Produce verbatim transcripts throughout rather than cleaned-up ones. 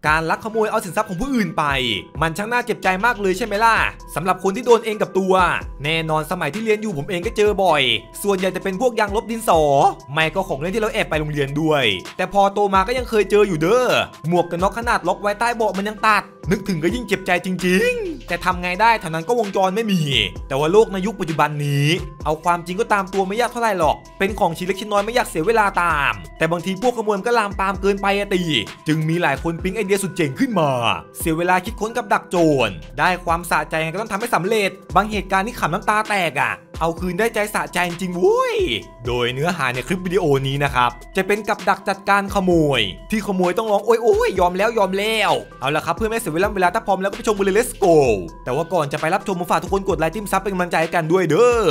การลักขโมยเอาสินทรัพย์ของผู้อื่นไปมันช่างน่าเจ็บใจมากเลยใช่ไหมล่ะสำหรับคนที่โดนเองกับตัวแน่นอนสมัยที่เรียนอยู่ผมเองก็เจอบ่อยส่วนใหญ่จะเป็นพวกยางลบดินสอไม่ก็ของเล่นที่เราแอบไปโรงเรียนด้วยแต่พอโตมาก็ยังเคยเจออยู่เด้อหมวกกันน็อกขนาดล็อกไว้ใต้เบาะมันยังตัดนึกถึงก็ยิ่งเจ็บใจจริงๆแต่ทำไงได้เท่านั้นก็วงจรไม่มีแต่ว่าโลกในยุคปัจจุบันนี้เอาความจริงก็ตามตัวไม่ยากเท่าไหร่หรอกเป็นของชิ้นเล็กชิ้นน้อยไม่อยากเสียเวลาตามแต่บางทีพวกขโมยก็ลามปามเกินไปอะตีจึงมีหลายคนปิ๊งไอเดียสุดเจ๋งขึ้นมาเสียเวลาคิดค้นกับดักโจรได้ความสะใจก็ต้องทำให้สำเร็จบางเหตุการณ์นี่ขำน้ำตาแตกอะเอาคืนได้ใจสะใจจริงๆวุ้ยโดยเนื้อหาในคลิปวิดีโอนี้นะครับจะเป็นกับดักจัดการขโมยที่ขโมยต้องร้องโอ้ยโอ้ยยอมแล้วยอมแล้วเอาละครับเพื่อไม่เสียเวลาเวลาถ้าพร้อมแล้วก็ไปชมกันเลย let's go แต่ว่าก่อนจะไปรับชมมาฝากทุกคนกดไลค์จิ้มซับเป็นกำลังใจกันด้วยเด้อ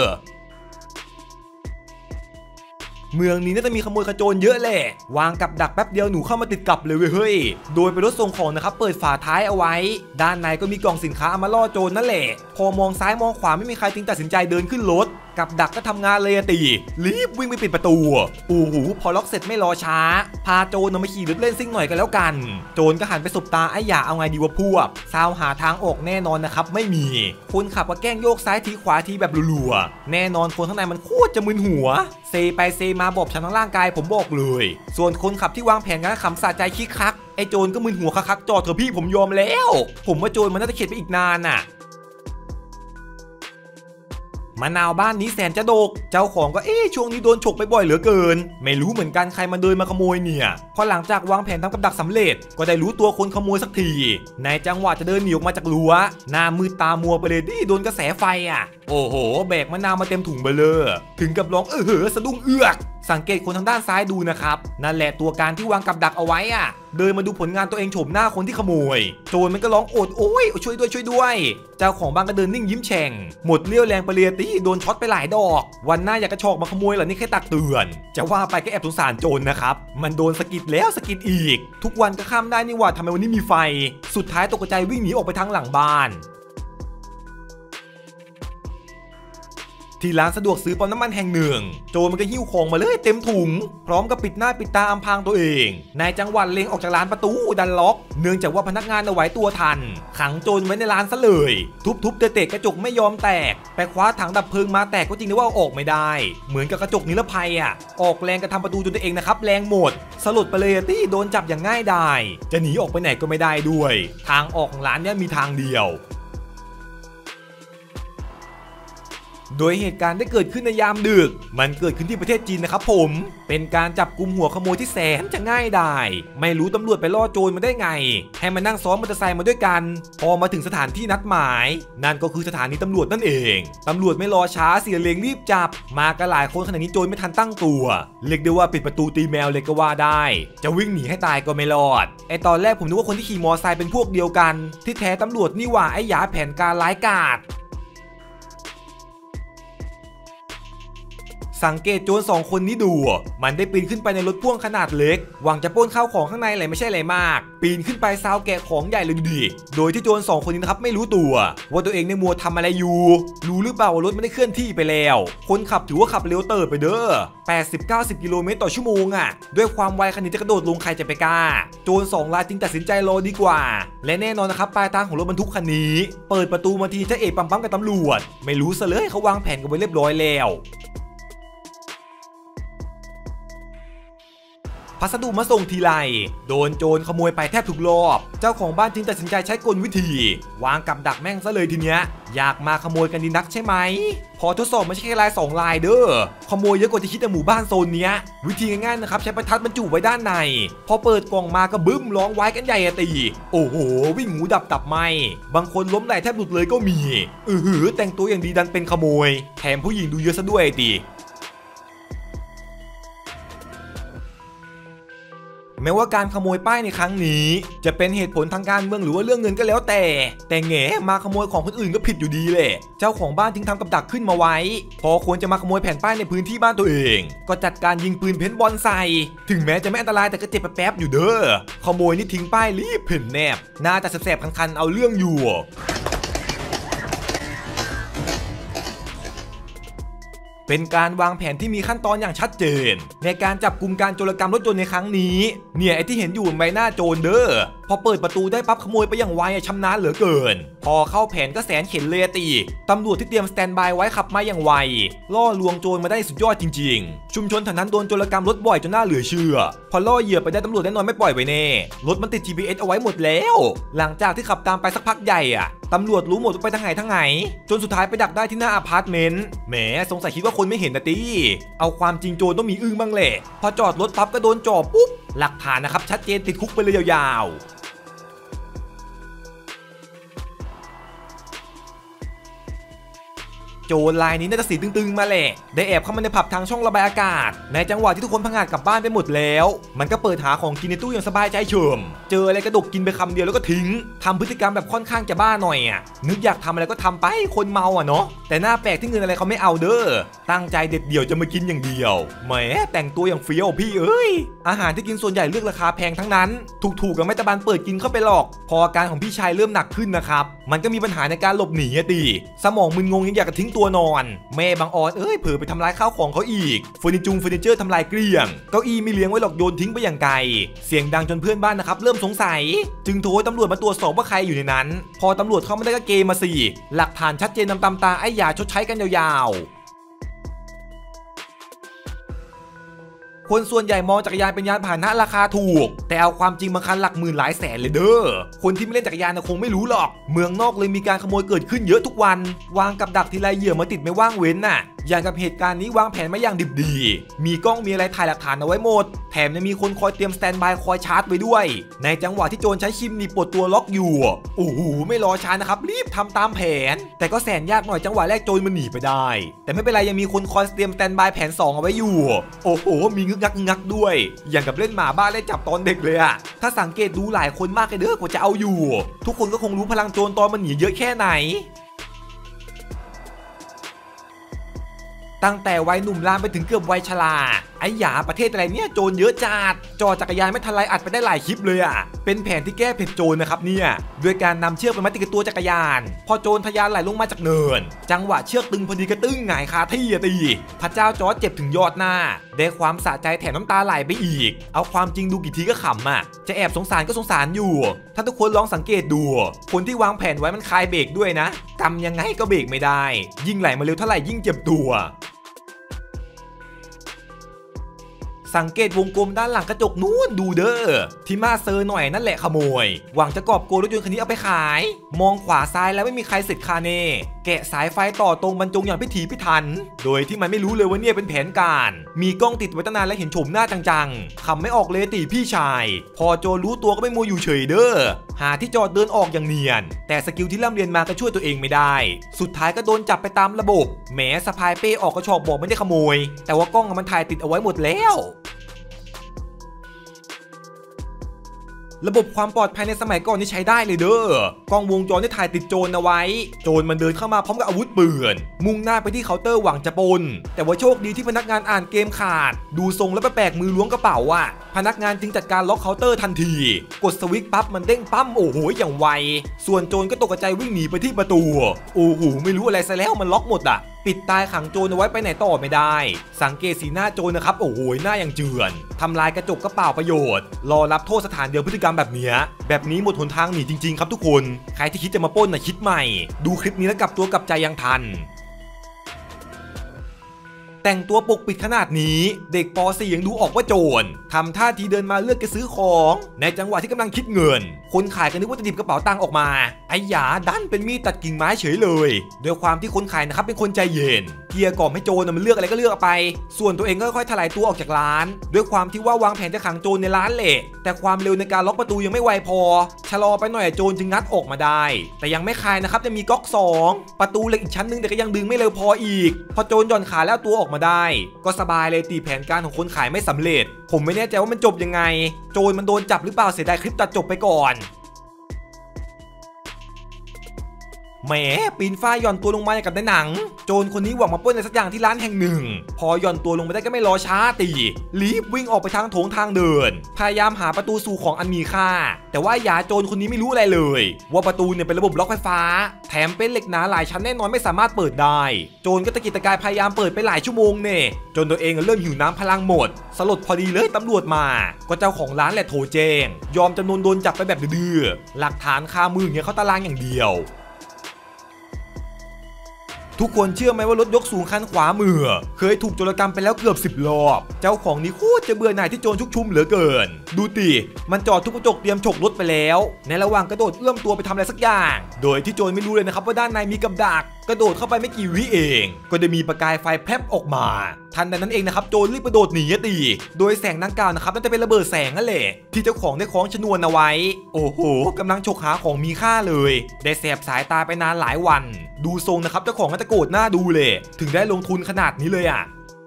เมืองนี้น่าจะมีขโมยขโจรเยอะแหละวางกับดักแป๊บเดียวหนูเข้ามาติดกับเลยเฮ้ยโดยเป็นรถส่งของนะครับเปิดฝาท้ายเอาไว้ด้านในก็มีกล่องสินค้าเอามาล่อโจรนั่นแหละพอมองซ้ายมองขวาไม่มีใครจึงตัดสินใจเดินขึ้นรถกับดักก็ทำงานเลยตีรีบวิ่งไปปิดประตูโอ้โหพอล็อกเสร็จไม่รอช้าพาโจรมาขี่รถเล่นซิ่งหน่อยกันแล้วกันโจรก็หันไปสบตาไอ้หยาเอาไงดีวะพวกซาวหาทางออกแน่นอนนะครับไม่มีคนขับก็แกล้งโยกซ้ายทีขวาทีแบบรัวๆแน่นอนคนข้างในมันโคตรจะมึนหัวเซไปเซมาบอบช้ำทั้งร่างกายผมบอกเลยส่วนคนขับที่วางแผนงานขำสะใจคิกคักไอ้โจรก็มึนหัวคักๆจอดเถอะพี่ผมยอมแล้วผมว่าโจรมันน่าจะเข็ดไปอีกนานน่ะมะนาวบ้านนี้แสนจะดกเจ้าของก็เอ๊ะช่วงนี้โดนฉกไปบ่อยเหลือเกินไม่รู้เหมือนกันใครมาเดินมาขโมยเนี่ยพอหลังจากวางแผนทำกับดักสำเร็จก็ได้รู้ตัวคนขโมยสักทีในจังหวะจะเดินหนีออกมาจากรั้วหน้ามืดตามัวไปเลยดิโดนกระแสไฟอ่ะโอ้โหแบกมะนาวมาเต็มถุงเบลอถึงกับร้องเออเหอสะดุ้งเอือกสังเกตคนทางด้านซ้ายดูนะครับนั่นแหละตัวการที่วางกับดักเอาไว้อ่ะเดินมาดูผลงานตัวเองโฉมหน้าคนที่ขโมยโจรมันก็ร้องโอดโอ้ยช่วยด้วยช่วยด้วยเจ้าของบ้านก็เดินนิ่งยิ้มแฉ่งหมดเลี้ยวแรงไปเรียตีโดนช็อตไปหลายดอกวันหน้าอยากกระชอกมาขโมยเหรอนี่แค่ตักเตือนจะว่าไปก็แอบสงสารโจรนะครับมันโดนสะกิดแล้วสะกิดอีกทุกวันก็ข้ามได้นี่ว่าทำไมวันนี้มีไฟสุดท้ายตกใจวิ่งหนีออกไปทางหลังบ้านที่ร้านสะดวกซื้อปั๊มน้ำมันแห่งหนึ่งโจรมันก็หิ้วของมาเลยเต็มถุงพร้อมกับปิดหน้าปิดตาอำพรางตัวเองนายจังหวัดเล็งออกจากร้านประตูดันล็อกเนื่องจากว่าพนักงานเอาไว้ตัวทันขังโจรไว้ในร้านซะเลยทุบๆเตะๆกระจกไม่ยอมแตกไปคว้าถังดับเพลิงมาแตกก็จริงแต่ว่าออกไม่ได้เหมือนกับกระจกนิรภัยอ่ะออกแรงกระทำประตูจนตัวเองนะครับแรงหมดสลดไปเลยตี้โดนจับอย่างง่ายดายจะหนีออกไปไหนก็ไม่ได้ด้วยทางออกของร้านนี้มีทางเดียวโดยเหตุการณ์ได้เกิดขึ้นในยามดึกมันเกิดขึ้นที่ประเทศจีนนะครับผมเป็นการจับกุมหัวขโมยที่แสนจะง่ายดายไม่รู้ตำรวจไปล่อโจรมาได้ไงให้มานั่งซ้อนมอเตอร์ไซค์มาด้วยกันพอมาถึงสถานที่นัดหมายนั่นก็คือสถานีตำรวจนั่นเองตำรวจไม่รอช้าเสียเลงรีบจับมากันหลายคนขณะนี้โจรไม่ทันตั้งตัวเรียกได้ว่าปิดประตูตีแมวเลยก็ว่าได้จะวิ่งหนีให้ตายก็ไม่รอดไอตอนแรกผมนึกว่าคนที่ขี่มอเตอร์ไซค์เป็นพวกเดียวกันที่แท้ตำรวจนี่ว่าไอหยาแผนการร้ายกาจสังเกตโจรสองคนนี้ดูมันได้ปีนขึ้นไปในรถพ่วงขนาดเล็กหวังจะปล้นข้าวของข้างในอะไรไม่ใช่อะไรมากปีนขึ้นไปซาวแกะของใหญ่เลยดีโดยที่โจรสองคนนี้นะครับไม่รู้ตัวว่าตัวเองในมัวทำอะไรอยู่รู้หรือเปล่าว่ารถไม่ได้เคลื่อนที่ไปแล้วคนขับถือว่าขับเร็วเติบไปเด้อ แปดสิบ เก้าสิบ กิโลเมตรต่อชั่วโมงอ่ะด้วยความไวคันนี้จะกระโดดลงใครจะไปกล้าโจรสองรายจึงตัดสินใจรอดีกว่าและแน่นอนนะครับปลายทางของรถบรรทุกคันนี้เปิดประตูมาทีจะเอกปั๊มปั๊มกับตำรวจไม่รู้ซะเลยเขาวางแผนกันไว้เรียบร้อยแล้วพัสดุมาส่งทีไรโดนโจรขโมยไปแทบทุกรอบเจ้าของบ้านจึงตัดสินใจใช้กลวิธีวางกับดักแม่งซะเลยทีเนี้ยอยากมาขโมยกันดีนักใช่ไหมพอทดสอบไม่ใช่แค่ลายสองลายเด้อขโมยเยอะกว่าที่คิดในหมู่บ้านโซนเนี้ยวิธีง่ายๆนะครับใช้ประทัดบรรจุไว้ด้านในพอเปิดกล่องมาก็บึ้มร้องไว้กันใหญ่ตีโอ้โหวิ่งหูดับตับไหมบางคนล้มไหลแทบหลุดเลยก็มีอือหือแต่งตัวอย่างดีดันเป็นขโมยแถมผู้หญิงดูเยอะซะด้วยตีแม้ว่าการขโมยป้ายในครั้งนี้จะเป็นเหตุผลทางการเมืองหรือว่าเรื่องเงินก็แล้วแต่แต่แง่มาขโมยของคนอื่นก็ผิดอยู่ดีแหละเจ้าของบ้านจึงทำกับดักขึ้นมาไว้พอควรจะมาขโมยแผ่นป้ายในพื้นที่บ้านตัวเองก็จัดการยิงปืนเพ้นบอลใส่ถึงแม้จะไม่อันตรายแต่ก็เจ็บแป๊บๆอยู่เด้อขโมยนี่ทิ้งป้ายรีบเพ่นแนบน่าจะแสบๆคันๆเอาเรื่องอยู่เป็นการวางแผนที่มีขั้นตอนอย่างชัดเจนในการจับกุมการโจรกรรมรถยนต์ในครั้งนี้เนี่ยไอที่เห็นอยู่ใบหน้าโจรเด้อพอเปิดประตูได้ปั๊บขโมยไปอย่างไวชำนาญเหลือเกินพอเข้าแผนก็แสนเข็นเลยตีตำรวจที่เตรียมสแตนบายไว้ขับมาอย่างไวล่อลวงโจรมาได้สุดยอดจริงๆชุมชนแถวนั้นโดนโจรกรรมรถบ่อยจนน่าเหลือเชื่อพอล่อเหยื่อไปได้ตำรวจแน่นอนไม่ปล่อยไว้แน่รถมันติด จี พี เอส เอาไว้หมดแล้วหลังจากที่ขับตามไปสักพักใหญ่อะตำรวจรู้หมดว่าไปทางไหนทางไหนจนสุดท้ายไปดักได้ที่หน้าอพาร์ตเมนต์แหมสงสัยคิดว่าคนไม่เห็นนะตีเอาความจริงโจรต้องมีอึ้งบ้างแหละพอจอดรถปั๊บก็โดนจ่อปุ๊บหลักฐานนะครับชัดเจนติดคุกไปเลยยาวๆโจรรายนี้น่าจะสีตึงๆมาแหละได้แอบเข้ามาในผับทางช่องระบายอากาศในจังหวะที่ทุกคนพังงาดกลับบ้านไปหมดแล้วมันก็เปิดหาของกินในตู้อย่างสบายใจเฉิมเจออะไรกระดกกินไปคำเดียวแล้วก็ทิ้งทำพฤติกรรมแบบค่อนข้างจะบ้าหน่อยอ่ะนึกอยากทำอะไรก็ทำไปคนเมาอ่ะเนาะแต่หน้าแปลกที่เงินอะไรเขาไม่เอาเด้อตั้งใจเด็ดเดี่ยวจะมากินอย่างเดียวแหมแต่งตัวอย่างเฟี้ยวพี่เอ้ยอาหารที่กินส่วนใหญ่เลือกราคาแพงทั้งนั้นถูกๆกับไม่ตะบันเปิดกินเข้าไปหรอกพออาการของพี่ชายเริ่มหนักขึ้นนะครับมันก็มีปัญหาในการหลบหนีอะดิสมองมึนงงยังอยากจะทิ้งตัวนอนแม่บางออนเอ้ยเผลอไปทำลายข้าวของเขาอีกเฟอร์นิเจอร์เฟอร์นิเจอร์ทำลายเกลี้ยงเก้าอี้ไม่เลี้ยงไว้หรอกโยนทิ้งไปอย่างไกลเสียงดังจนเพื่อนบ้านนะครับเริ่มสงสัยจึงโทรให้ตำรวจมาตรวจสอบว่าใครอยู่ในนั้นพอตำรวจเข้ามาได้ก็เกมมาสิหลักฐานชัดเจนนำตามตาไอ้หยาชดใช้กันยาวๆคนส่วนใหญ่มองจักรยานเป็นยานพาหนะราคาถูกแต่เอาความจริงบางคันหลักหมื่นหลายแสนเลยเด้อคนที่ไม่เล่นจักรยานคงไม่รู้หรอกเมืองนอกเลยมีการขโมยเกิดขึ้นเยอะทุกวันวางกับดักทีไรเหยื่อมาติดไม่ว่างเว้นน่ะอย่างกับเหตุการณ์นี้วางแผนมาอย่างดิบดีมีกล้องมีอะไรถ่ายหลักฐานเอาไว้หมดแถมยังมีคนคอยเตรียมสแตนบายคอยชาร์จไว้ด้วยในจังหวะที่โจรใช้ชิมนีปลดตัวล็อกอยู่โอ้โหไม่รอช้านะครับรีบทำตามแผนแต่ก็แสนยากหน่อยจังหวะแรกโจรมันหนีไปได้แต่ไม่เป็นไรยังมีคนคอยเตรียมสแตนบายแผนสองเอาไว้อยู่โอ้โหมีงึกงักงักด้วยอย่างกับเล่นหมาบ้าเล่นจับตอนเด็กเลยอะถ้าสังเกตดูหลายคนมากเลยเด้อกว่าจะเอาอยู่ทุกคนก็คงรู้พลังโจรตอนมันหนีเยอะแค่ไหนตั้งแต่วัยหนุ่มลามไปถึงเกือบวัยชราไอ้หยาประเทศอะไรเนี่ยโจรเยอะจัดจอจักรยานไม่ทันไรอัดไปได้หลายคลิปเลยอ่ะเป็นแผนที่แก้เผ็ดโจรนะครับเนี่ยด้วยการนำเชือกไปมัดติดกับตัวจักรยานพอโจรทะยานไหลลงมาจากเนินจังหวะเชือกตึงพอดีกระตึ้งหงายคาที่อะตีพระเจ้าจอร์จเจ็บถึงยอดหน้าได้ความสะใจแถมน้ำตาไหลไปอีกเอาความจริงดูกี่ทีก็ขำอ่ะจะแอบสงสารก็สงสารอยู่ถ้าทุกคนลองสังเกตดูคนที่วางแผนไว้มันคลายเบรกด้วยนะกำยังไงก็เบรกไม่ได้ยิ่งไหลมาเร็วเท่าไหร่ยิ่งเจ็บตัวสังเกตวงกลมด้านหลังกระจกนู้นดูเด้อที่มาเซอร์หน่อยนั่นแหละขโมยหวังจะกอบโกยรถยนต์คันนี้เอาไปขายมองขวาซ้ายแล้วไม่มีใครเสร็จคาเน่แกะสายไฟต่อตรงบรรจงอย่างพิถีพิถันโดยที่มันไม่รู้เลยว่าเนี่ยเป็นแผนการมีกล้องติดไว้ตั้งนานและเห็นโฉมหน้าจังๆคำไม่ออกเลยตีพี่ชายพอโจรู้ตัวก็ไม่มัวอยู่เฉยเด้อหาที่จอดเดินออกอย่างเนียนแต่สกิลที่ร่ำเรียนมาก็ช่วยตัวเองไม่ได้สุดท้ายก็โดนจับไปตามระบบแหมสะพายเป้ออกกระชอกบอกไม่ได้ขโมยแต่ว่ากล้องมันถ่ายติดเอาไว้หมดแล้วระบบความปลอดภัยในสมัยก่อนนี่ใช้ได้เลยเด้อกล้องวงจรที่ถ่ายติดโจรเอาไว้โจรมันเดินเข้ามาพร้อมกับอาวุธปืนมุ่งหน้าไปที่เคาน์เตอร์หวังจะปล้นแต่ว่าโชคดีที่พนักงานอ่านเกมขาดดูทรงแล้วแปลกมือล้วงกระเป๋าอ่ะพนักงานจึงจัดการล็อกเคาน์เตอร์ทันทีกดสวิตช์ปั๊บมันเด้งปั๊มโอ้โหอย่างไวส่วนโจรก็ตกใจวิ่งหนีไปที่ประตูโอ้โหไม่รู้อะไรซะแล้วมันล็อกหมดอ่ะปิดตายขังโจรเอาไว้ไปไหนต่อไม่ได้สังเกตสีหน้าโจรนะครับโอ้โหหน้าอย่างเจือนทำลายกระจกก็เปล่าประโยชน์รอรับโทษสถานเดียวพฤติกรรมแบบนี้แบบนี้หมดหนทางหนีจริงๆครับทุกคนใครที่คิดจะมาปล้นน่ะคิดใหม่ดูคลิปนี้แล้วกลับตัวกลับใจยังทันแต่งตัวปกปิดขนาดนี้เด็กป .สี่ ยังดูออกว่าโจรทำท่าทีเดินมาเลือกจะซื้อของในจังหวะที่กำลังคิดเงินคนขายก็นึกว่าจะหยิบกระเป๋าตังค์ออกมาไอ้หยาดันเป็นมีดตัดกิ่งไม้เฉยเลยด้วยความที่คนขายนะครับเป็นคนใจเย็นเกลียกล่อมให้โจรมันเลือกอะไรก็เลือกไปส่วนตัวเองก็ค่อยๆถลายตัวออกจากร้านด้วยความที่ว่าวางแผนจะขังโจรในร้านแหละแต่ความเร็วในการล็อกประตูยังไม่ไวพอชะลอไปหน่อยโจรจึงงัดออกมาได้แต่ยังไม่คลายนะครับจะมีก๊อกสองประตูเหล็กอีกชั้นนึงแต่ก็ยังดึงไม่เร็วพออีกพอโจรหย่อนขาแล้วตัวออกมาได้ก็สบายเลยตีแผนการของคนขายไม่สำเร็จผมไม่แน่ใจว่ามันจบยังไงโจรมันโดนจับหรือเปล่าเสียดายคลิปตัดจบไปก่อนแหมปีนฝ้าหย่อนตัวลงมาอย่างกับในหนังโจรคนนี้หวังมาปล้นอะไรสักอย่างที่ร้านแห่งหนึ่งพอหย่อนตัวลงไปได้ก็ไม่รอช้าตีรีบวิ่งออกไปทางโถงทางเดินพยายามหาประตูสู่ของอันมีค่าแต่ว่าหยาโจรคนนี้ไม่รู้อะไรเลยว่าประตูเนี่ยเป็นระบบล็อกไฟฟ้าแถมเป็นเหล็กหนาหลายชั้นแน่นอนไม่สามารถเปิดได้โจรก็ตะกิกตะกายพยายามเปิดไปหลายชั่วโมงเนี่ยจนตัวเองเริ่มหิวน้ำพลังหมดสลดพอดีเลยตำรวจมาก็เจ้าของร้านแหละโทรแจ้งยอมจำนวนโดนจับไปแบบดื้อหลักฐานคามืออย่างเงี้ยเขาตารางอย่างเดียวทุกคนเชื่อไหมว่ารถยกสูงคันขวามือเคยถูกโจรกรรมไปแล้วเกือบสิบรอบเจ้าของนี่โคตรจะเบื่อหน่ายที่โจรชุกชุมเหลือเกินดูติมันจอดทุบกระจกเตรียมฉกรถไปแล้วในระหว่างกระโดดเอื้อมตัวไปทำอะไรสักอย่างโดยที่โจรไม่รู้เลยนะครับว่าด้านในมีกับดักกระโดดเข้าไปไม่กี่วิเองก็ได้มีประกายไฟแพร่ออกมาทันใดนั้นเองนะครับโจรรีบกระโดดหนีตีโดยแสงดังกล่าวนะครับน่าจะเป็นระเบิดแสงนั่นแหละที่เจ้าของได้คล้องชนวนเอาไว้โอ้โหกำลังฉกหาของมีค่าเลยได้แสบสายตาไปนานหลายวันดูทรงนะครับเจ้าของก็จะโกรธหน้าดูเลยถึงได้ลงทุนขนาดนี้เลยอ่ะ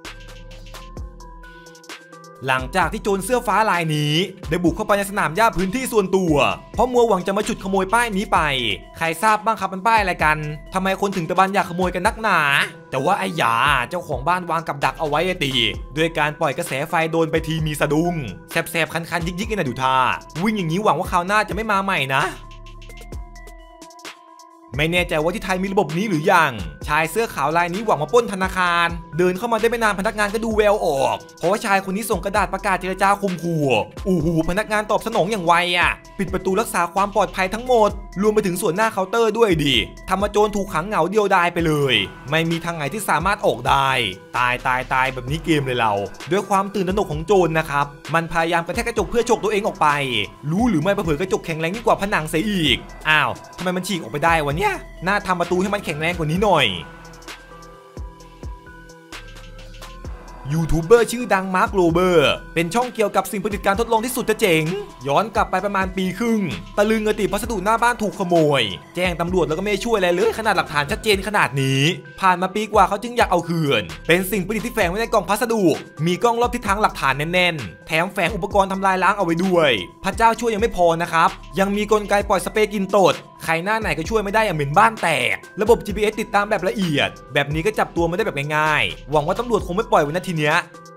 หลังจากที่โจรเสื้อฟ้ารายนี้ได้บุกเข้าไปในสนามหญ้าพื้นที่ส่วนตัวเพราะมัวหวังจะมาฉุดขโมยป้ายนี้ไปใครทราบบ้างครับมันป้ายอะไรกันทำไมคนถึงตะบันอยากขโมยกันนักหนาแต่ว่าไอ้หยาเจ้าของบ้านวางกับดักเอาไว้ตีด้วยการปล่อยกระแสไฟโดนไปทีมีสะดุ้งแสบๆคันๆยิกๆกันนะดูท่าวิ่งอย่างนี้หวังว่าคราวหน้าจะไม่มาใหม่นะไม่แน่ใจว่าที่ไทยมีระบบนี้หรือยังชายเสื้อขาวรายนี้หวังมาปล้นธนาคารเดินเข้ามาได้ไม่นานพนักงานก็ดูแววออกเพราะว่าชายคนนี้ส่งกระดาษประกาศเจรจาคุมขู่อู้หูพนักงานตอบสนองอย่างไวอ่ะปิดประตูรักษาความปลอดภัยทั้งหมดรวมไปถึงส่วนหน้าเคาน์เตอร์ด้วยดิทำมาโจรถูกขังเหงาเดียวดายไปเลยไม่มีทางไหนที่สามารถออกได้ตายตายตายแบบนี้เกมเลยเราด้วยความตื่นตระหนกของโจรนะครับมันพยายามกระแทกกระจกเพื่อฉกตัวเองออกไปรู้หรือไม่เผลอกระจกแข็งแรงยิ่งกว่าผนังเสียอีกอ้าวทำไมมันฉีกออกไปได้วะเนี่ยน่าทำประตูให้มันแข็งแรงกว่านี้หน่อยยูทูบเบอร์ชื่อดังมาร์คโรเบอร์เป็นช่องเกี่ยวกับสิ่งประดิษฐ์การทดลองที่สุดจะเจ๋งย้อนกลับไปประมาณปีครึ่งตะลึงกระติพัสดุหน้าบ้านถูกขโมยแจ้งตำรวจแล้วก็ไม่ช่วยอะไรเลยขนาดหลักฐานชัดเจนขนาดนี้ผ่านมาปีกว่าเขาจึงอยากเอาคืนเป็นสิ่งประดิษฐ์ที่แฝงไว้ในกล่องพัสดุมีกล้องรอบทิศทางหลักฐานแน่นๆแถมแฝงอุปกรณ์ทำลายล้างเอาไว้ด้วยพระเจ้าช่วยยังไม่พอนะครับยังมีกลไกปล่อยสเปรย์กินตดใครหน้าไหนก็ช่วยไม่ได้อย่างเหม็นบ้านแตกระบบ จี พี เอส ติดตามแบบละเอียดแบบนี้ก็จับตัวไม่ได้แบบง่ายๆหวังว่าตำรวจคงไม่ปล่อยไว้นะทีเนี้ย